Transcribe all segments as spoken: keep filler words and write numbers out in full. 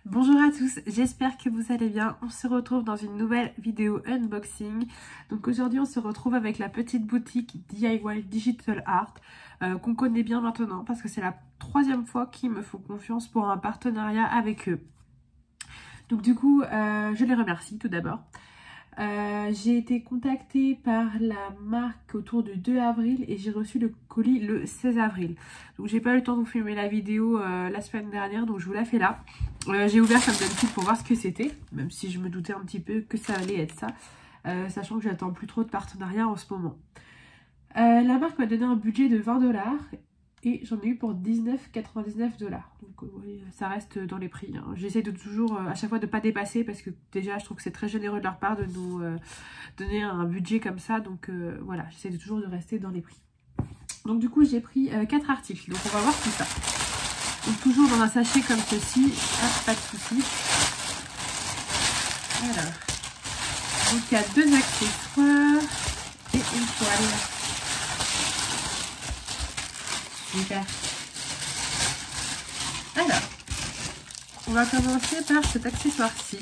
Bonjour à tous, j'espère que vous allez bien. On se retrouve dans une nouvelle vidéo unboxing. Donc aujourd'hui on se retrouve avec la petite boutique D I Y Digital Art euh, qu'on connaît bien maintenant parce que c'est la troisième fois qu'ils me font confiance pour un partenariat avec eux. Donc du coup euh, je les remercie tout d'abord. Euh, j'ai été contactée par la marque autour du deux avril et j'ai reçu le colis le seize avril. Donc j'ai pas eu le temps de vous filmer la vidéo euh, la semaine dernière, donc je vous la fais là. Euh, j'ai ouvert comme d'habitude pour voir ce que c'était, même si je me doutais un petit peu que ça allait être ça, euh, sachant que j'attends plus trop de partenariats en ce moment. Euh, la marque m'a donné un budget de vingt dollars et j'en ai eu pour dix-neuf quatre-vingt-dix-neuf dollars. Donc euh, oui, ça reste dans les prix. Hein. J'essaie de toujours, euh, à chaque fois, de ne pas dépasser parce que déjà, je trouve que c'est très généreux de leur part de nous euh, donner un budget comme ça. Donc euh, voilà, j'essaie de toujours de rester dans les prix. Donc du coup, j'ai pris euh, quatre articles. Donc on va voir tout ça. Donc toujours dans un sachet comme ceci. Ah, pas de soucis. Alors, donc il y a deux accessoires et une toile. Super. Alors, on va commencer par cet accessoire-ci.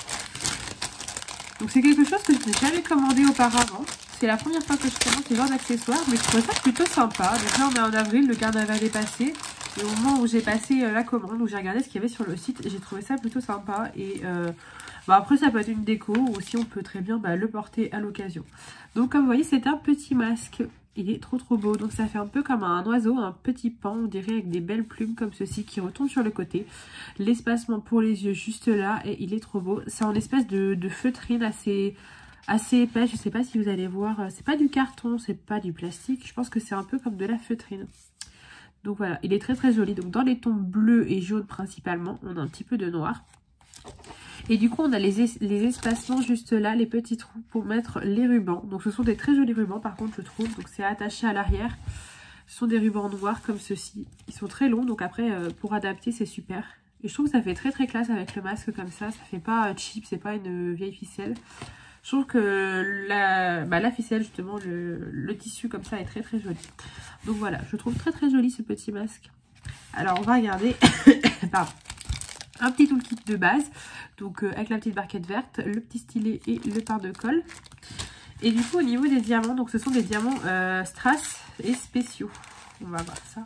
Donc c'est quelque chose que je n'ai jamais commandé auparavant. C'est la première fois que je commande ce genre d'accessoires, mais je trouvais ça plutôt sympa. Donc là on est en avril, le carnaval est passé. Et au moment où j'ai passé la commande, où j'ai regardé ce qu'il y avait sur le site, j'ai trouvé ça plutôt sympa. Et euh, bah après ça peut être une déco, ou aussi on peut très bien bah, le porter à l'occasion. Donc comme vous voyez, c'est un petit masque. Il est trop trop beau, donc ça fait un peu comme un oiseau, un petit pan, on dirait, avec des belles plumes comme ceci qui retombent sur le côté. L'espacement pour les yeux juste là, et il est trop beau. C'est en espèce de, de feutrine assez, assez épais, je sais pas si vous allez voir. C'est pas du carton, c'est pas du plastique, je pense que c'est un peu comme de la feutrine. Donc voilà, il est très très joli. Donc dans les tons bleus et jaunes principalement, on a un petit peu de noir. Et du coup, on a les, es les espacements juste là, les petits trous pour mettre les rubans. Donc ce sont des très jolis rubans par contre, je trouve. Donc c'est attaché à l'arrière. Ce sont des rubans noirs comme ceci. Ils sont très longs, donc après euh, pour adapter c'est super. Et je trouve que ça fait très très classe avec le masque comme ça. Ça fait pas cheap, c'est pas une vieille ficelle. Je trouve que la, bah, la ficelle justement, le, le tissu comme ça est très très joli. Donc voilà, je trouve très très joli ce petit masque. Alors on va regarder. Pardon. Un petit toolkit de base, donc euh, avec la petite barquette verte, le petit stylet et le pain de colle. Et du coup au niveau des diamants, donc ce sont des diamants euh, strass et spéciaux. On va voir ça.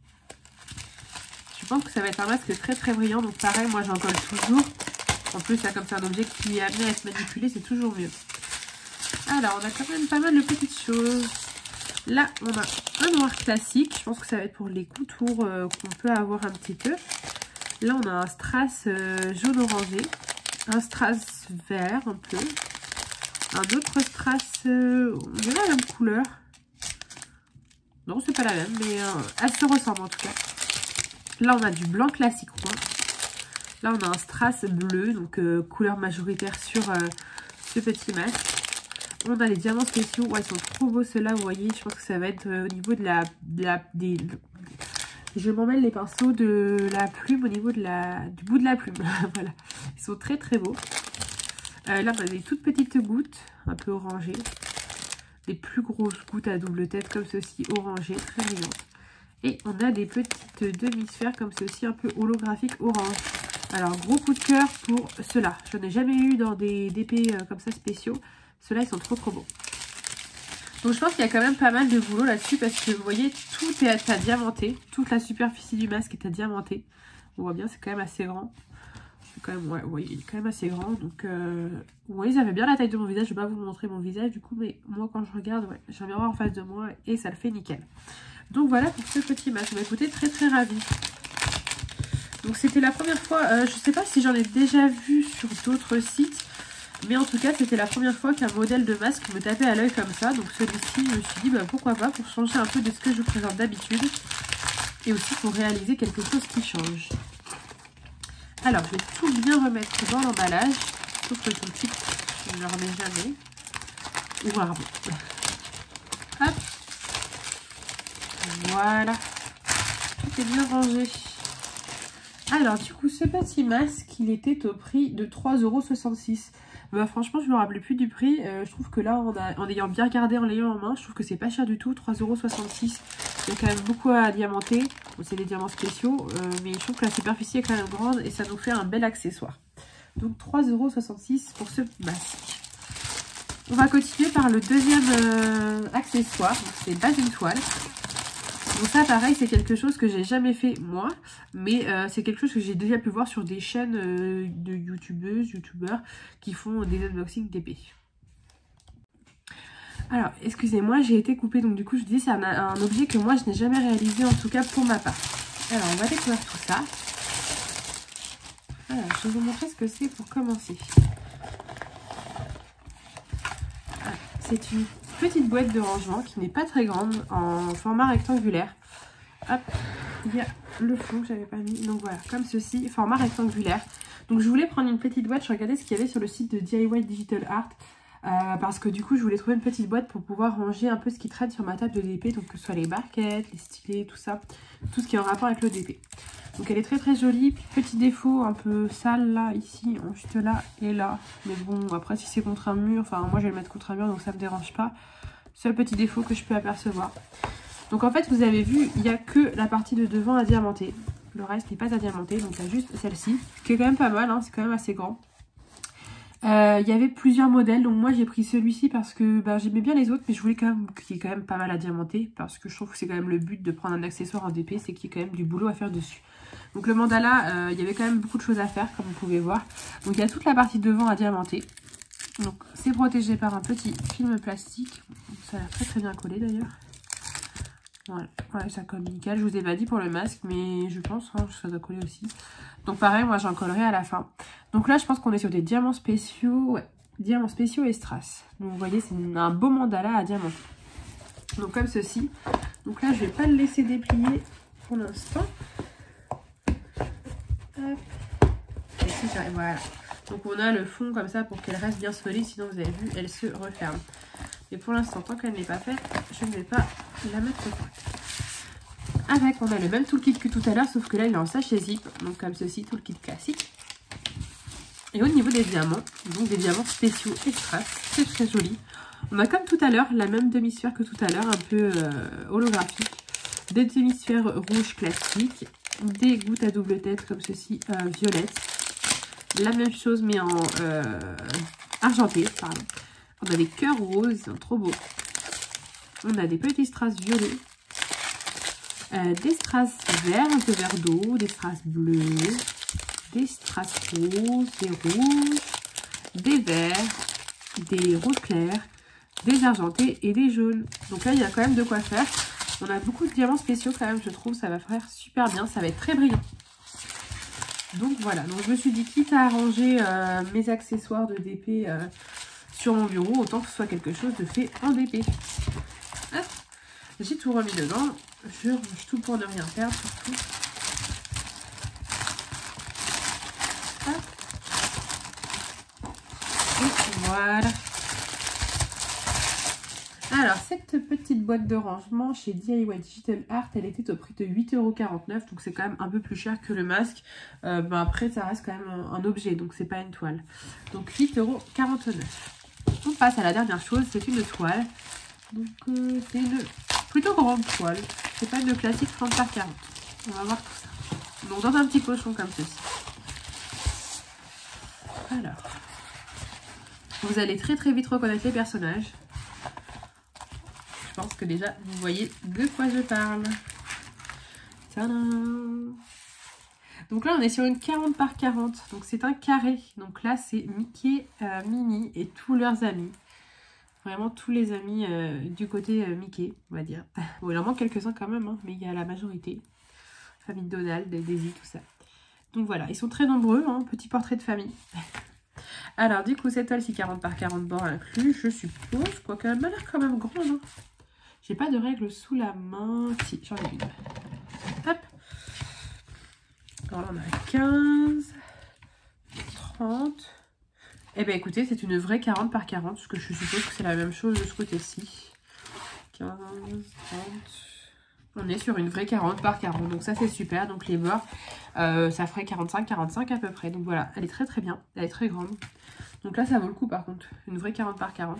Je pense que ça va être un masque très très brillant, donc pareil, moi j'en colle toujours. En plus là comme c'est un objet qui est amené à être manipulé, c'est toujours mieux. Alors on a quand même pas mal de petites choses. Là on a un noir classique, je pense que ça va être pour les contours euh, qu'on peut avoir un petit peu. Là, on a un strass euh, jaune orangé, un strass vert un peu, un autre strass, euh, on dirait la même couleur. Non, c'est pas la même, mais euh, elle se ressemble en tout cas. Là, on a du blanc classique roi. Là, on a un strass bleu, donc euh, couleur majoritaire sur euh, ce petit masque. On a les diamants spéciaux. Ouais, ils sont trop beaux ceux-là, vous voyez. Je pense que ça va être euh, au niveau de la, de la des, je m'emmêle les pinceaux de la plume au niveau de la, du bout de la plume. Voilà, ils sont très très beaux. Euh, là, on a des toutes petites gouttes, un peu orangées. Des plus grosses gouttes à double tête comme ceci, orangées, très brillantes. Et on a des petites demi-sphères comme ceci, un peu holographiques orange. Alors, gros coup de cœur pour ceux-là. Je n'ai jamais eu dans des D P euh, comme ça spéciaux. Ceux-là, ils sont trop trop beaux. Donc je pense qu'il y a quand même pas mal de boulot là-dessus parce que vous voyez, tout est à diamanter. Toute la superficie du masque est à diamanter. On voit bien, c'est quand même assez grand. C'est quand même, ouais, vous voyez, il est quand même assez grand. Donc, euh, vous voyez, ça fait bien la taille de mon visage. Je vais pas vous montrer mon visage du coup, mais moi quand je regarde, ouais, j'ai un miroir en face de moi et ça le fait nickel. Donc voilà pour ce petit masque. Bah, écoutez, très très ravie. Donc c'était la première fois, euh, je sais pas si j'en ai déjà vu sur d'autres sites. Mais en tout cas, c'était la première fois qu'un modèle de masque me tapait à l'œil comme ça. Donc celui-ci, je me suis dit, bah, pourquoi pas, pour changer un peu de ce que je vous présente d'habitude. Et aussi pour réaliser quelque chose qui change. Alors, je vais tout bien remettre dans l'emballage. Sauf que tout de suite, je ne le remets jamais. Ou rarement. Hop. Voilà. Tout est bien rangé. Alors, du coup, ce petit masque, il était au prix de trois euros soixante-six. Bah, franchement, je me rappelais plus du prix. Euh, je trouve que là, en, a, en ayant bien regardé, en l'ayant en main, je trouve que c'est pas cher du tout. trois euros soixante-six. Il y a quand même beaucoup à diamanter. Bon, c'est des diamants spéciaux, euh, mais je trouve que la superficie est quand même grande et ça nous fait un bel accessoire. Donc trois euros soixante-six pour ce masque. On va continuer par le deuxième euh, accessoire, c'est base d'une toile. Donc ça pareil, c'est quelque chose que j'ai jamais fait moi, mais euh, c'est quelque chose que j'ai déjà pu voir sur des chaînes euh, de youtubeuses, youtubeurs qui font des unboxings d'épées. Alors, excusez-moi, j'ai été coupée, donc du coup je vous dis c'est un, un objet que moi je n'ai jamais réalisé, en tout cas pour ma part. Alors, on va découvrir tout ça. Alors, je vais vous montrer ce que c'est pour commencer. C'est une petite boîte de rangement qui n'est pas très grande, en format rectangulaire. Hop, il y a le fond que j'avais pas mis, donc voilà, comme ceci, format rectangulaire. Donc je voulais prendre une petite boîte, je regardais ce qu'il y avait sur le site de D I Y Digital Art. Euh, parce que du coup je voulais trouver une petite boîte pour pouvoir ranger un peu ce qui traîne sur ma table de D P, donc que ce soit les barquettes, les stylets, tout ça, tout ce qui est en rapport avec le D P. Donc elle est très très jolie, petit défaut un peu sale là, ici, juste là et là, mais bon après si c'est contre un mur, enfin moi je vais le mettre contre un mur donc ça me dérange pas, seul petit défaut que je peux apercevoir. Donc en fait vous avez vu, il n'y a que la partie de devant à diamanter, le reste n'est pas à diamanter, donc il y a juste celle-ci, qui est quand même pas mal, hein, c'est quand même assez grand. Il euh, y avait plusieurs modèles, donc moi j'ai pris celui-ci parce que ben, j'aimais bien les autres, mais je voulais quand même qu'il y ait quand même pas mal à diamanter, parce que je trouve que c'est quand même le but de prendre un accessoire en D P, c'est qu'il y ait quand même du boulot à faire dessus. Donc le mandala, il euh, y avait quand même beaucoup de choses à faire, comme vous pouvez voir. Donc il y a toute la partie devant à diamanter. Donc c'est protégé par un petit film plastique, ça a l'air très très bien collé d'ailleurs. Voilà, ouais, ça colle nickel. Je vous ai pas dit pour le masque, mais je pense hein, que ça doit coller aussi. Donc pareil, moi j'en collerai à la fin. Donc là, je pense qu'on est sur des diamants spéciaux. Ouais, diamants spéciaux et strass. Donc vous voyez, c'est un beau mandala à diamants. Donc comme ceci. Donc là, je vais pas le laisser déplier pour l'instant. Hop. Et si j'arrive, voilà. Donc on a le fond comme ça pour qu'elle reste bien solide. Sinon, vous avez vu, elle se referme. Mais pour l'instant, tant qu'elle n'est pas faite, je ne vais pas la mettre au point. Avec, on a le même toolkit que tout à l'heure, sauf que là, il est en sachet zip. Donc comme ceci, toolkit classique. Et au niveau des diamants, donc des diamants spéciaux et strass, c'est très joli. On a comme tout à l'heure, la même demi-sphère que tout à l'heure, un peu euh, holographique. Des demi-sphères rouges classiques. Des gouttes à double tête comme ceci, euh, violettes. La même chose mais en euh, argenté, pardon. On a des cœurs roses, ils sont trop beaux. On a des petits strass violets. Euh, des strass verts, un peu vert d'eau. Des strass bleus. Des strass roses, des rouges. Des verts. Des roses clairs. Des argentés et des jaunes. Donc là, il y a quand même de quoi faire. On a beaucoup de diamants spéciaux quand même, je trouve. Ça va faire super bien. Ça va être très brillant. Donc voilà. Donc je me suis dit, quitte à arranger euh, mes accessoires de D P... Euh, sur mon bureau, autant que ce soit quelque chose de fait en D P. J'ai tout remis dedans. Je range tout pour ne rien perdre, surtout. Hop. Et voilà. Alors, cette petite boîte de rangement chez D I Y Digital Art, elle était au prix de huit euros quarante-neuf. Donc, c'est quand même un peu plus cher que le masque. Euh, ben après, ça reste quand même un, un objet, donc c'est pas une toile. Donc, huit euros quarante-neuf. On passe à la dernière chose, c'est une toile. Donc euh, c'est une plutôt grande toile. C'est pas une classique trente par quarante. On va voir tout ça. Donc dans un petit pochon comme ceci. Alors, vous allez très très vite reconnaître les personnages. Je pense que déjà vous voyez de quoi je parle. Tadam! Donc là, on est sur une quarante par quarante. Donc c'est un carré. Donc là, c'est Mickey, euh, Minnie et tous leurs amis. Vraiment tous les amis euh, du côté euh, Mickey, on va dire. Bon, il en manque quelques-uns quand même, hein, mais il y a la majorité. Famille Donald, Daisy, tout ça. Donc voilà, ils sont très nombreux. Hein, petit portrait de famille. Alors du coup, cette toile, c'est quarante par quarante bords inclus, je suppose. Quoique elle m'a l'air quand même grande. Hein. J'ai pas de règle sous la main. Si, j'en ai une. Hop. Alors là, on a quinze, trente. Eh bien, écoutez, c'est une vraie quarante par quarante, parce que je suppose que c'est la même chose de ce côté-ci. quinze, trente. On est sur une vraie quarante par quarante, donc ça, c'est super. Donc, les bords, euh, ça ferait quarante-cinq, quarante-cinq à peu près. Donc, voilà, elle est très, très bien. Elle est très grande. Donc là, ça vaut le coup, par contre. Une vraie quarante par quarante.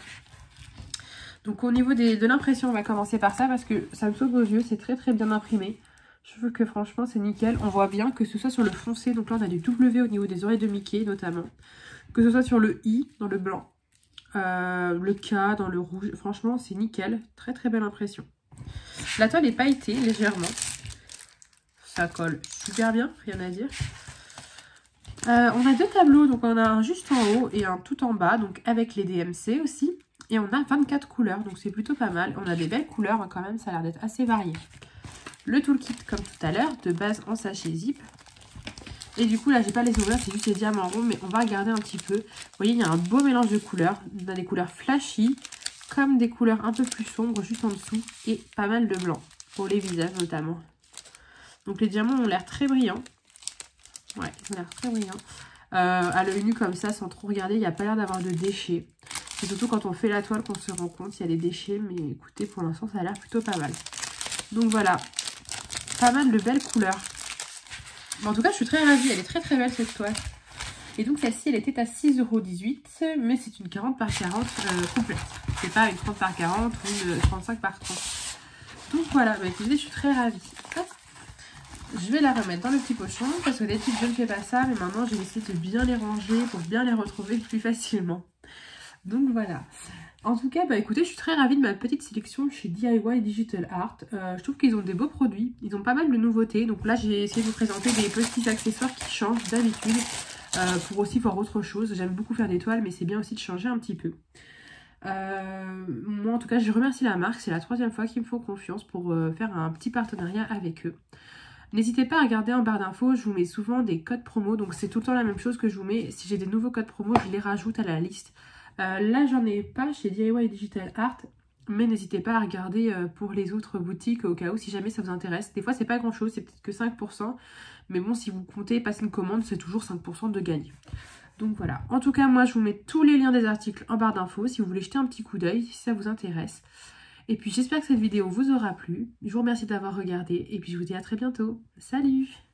Donc, au niveau des, de l'impression, on va commencer par ça, parce que ça me saute aux yeux. C'est très, très bien imprimé. Je trouve que franchement c'est nickel. On voit bien que ce soit sur le foncé, donc là on a du W au niveau des oreilles de Mickey notamment. Que ce soit sur le I dans le blanc, euh, le K dans le rouge. Franchement c'est nickel, très très belle impression. La toile est pailletée légèrement. Ça colle super bien, rien à dire. Euh, on a deux tableaux, donc on a un juste en haut et un tout en bas, donc avec les D M C aussi. Et on a vingt-quatre couleurs, donc c'est plutôt pas mal. On a des belles couleurs hein, quand même, ça a l'air d'être assez varié. Le toolkit comme tout à l'heure, de base en sachet zip. Et du coup là j'ai pas les ouvrir, c'est juste les diamants ronds, mais on va regarder un petit peu. Vous voyez il y a un beau mélange de couleurs. On a des couleurs flashy, comme des couleurs un peu plus sombres juste en dessous. Et pas mal de blanc, pour les visages notamment. Donc les diamants ont l'air très brillants. Ouais, ils ont l'air très brillants. Euh, à l'œil nu comme ça, sans trop regarder, il n'y a pas l'air d'avoir de déchets. C'est surtout quand on fait la toile qu'on se rend compte, il y a des déchets. Mais écoutez, pour l'instant, ça a l'air plutôt pas mal. Donc voilà, pas mal de belles couleurs. Mais en tout cas, je suis très ravie. Elle est très très belle cette toile. Et donc celle-ci, elle était à six euros dix-huit. Mais c'est une quarante par quarante euh, complète. C'est pas une trente par quarante ou une trente-cinq par trente. Donc voilà, bah, écoutez, je suis très ravie. Hop. Je vais la remettre dans le petit pochon parce que d'habitude je ne fais pas ça, mais maintenant j'ai décidé de bien les ranger pour bien les retrouver plus facilement. Donc voilà. En tout cas, bah écoutez, je suis très ravie de ma petite sélection chez D I Y Digital Art. Euh, je trouve qu'ils ont des beaux produits, ils ont pas mal de nouveautés. Donc là, j'ai essayé de vous présenter des petits accessoires qui changent d'habitude euh, pour aussi voir autre chose. J'aime beaucoup faire des toiles, mais c'est bien aussi de changer un petit peu. Euh, moi en tout cas, je remercie la marque. C'est la troisième fois qu'ils me font confiance pour euh, faire un petit partenariat avec eux. N'hésitez pas à regarder en barre d'infos, je vous mets souvent des codes promo, donc c'est tout le temps la même chose que je vous mets. Si j'ai des nouveaux codes promo, je les rajoute à la liste. Euh, là, j'en ai pas chez D I Y Digital Art, mais n'hésitez pas à regarder euh, pour les autres boutiques au cas où, si jamais ça vous intéresse. Des fois, c'est pas grand chose, c'est peut-être que cinq pour cent, mais bon, si vous comptez passer une commande, c'est toujours cinq pour cent de gagner. Donc voilà, en tout cas, moi, je vous mets tous les liens des articles en barre d'infos, si vous voulez jeter un petit coup d'œil, si ça vous intéresse. Et puis j'espère que cette vidéo vous aura plu. Je vous remercie d'avoir regardé et puis je vous dis à très bientôt. Salut!